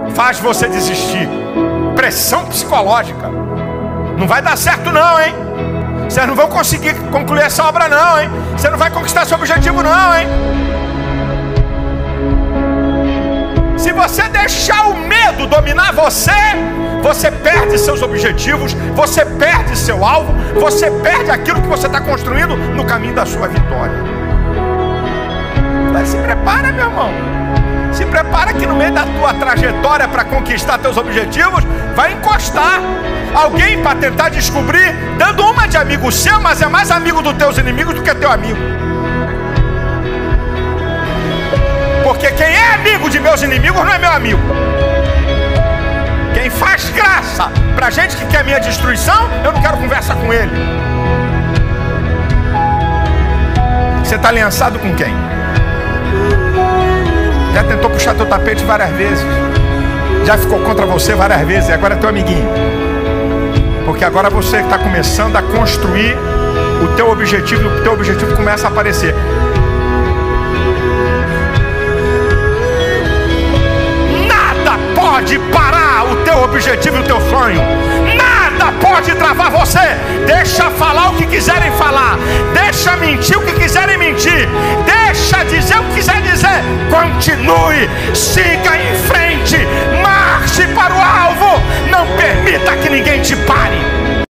faz você desistir. Pressão psicológica. Não vai dar certo não, hein? Vocês não vão conseguir concluir essa obra não, hein? Você não vai conquistar seu objetivo não, hein? Se você deixar o medo dominar você, você perde seus objetivos, você perde seu alvo, você perde aquilo que você está construindo no caminho da sua vitória. Mas se prepara, meu irmão. Se prepara que no meio da tua trajetória para conquistar teus objetivos, vai encostar alguém para tentar descobrir, dando uma de amigo seu, mas é mais amigo dos teus inimigos do que teu amigo. Porque quem é amigo de meus inimigos não é meu amigo. Quem faz graça pra gente que quer minha destruição, eu não quero conversar com ele. Você está aliançado com quem? Já tentou puxar teu tapete várias vezes, já ficou contra você várias vezes, e agora é teu amiguinho. Porque agora você está começando a construir o teu objetivo, e o teu objetivo começa a aparecer. Nada pode parar o teu objetivo e o teu sonho. Nada pode travar você. Deixa falar o que quiserem falar, deixa mentir o que quiserem mentir, deixa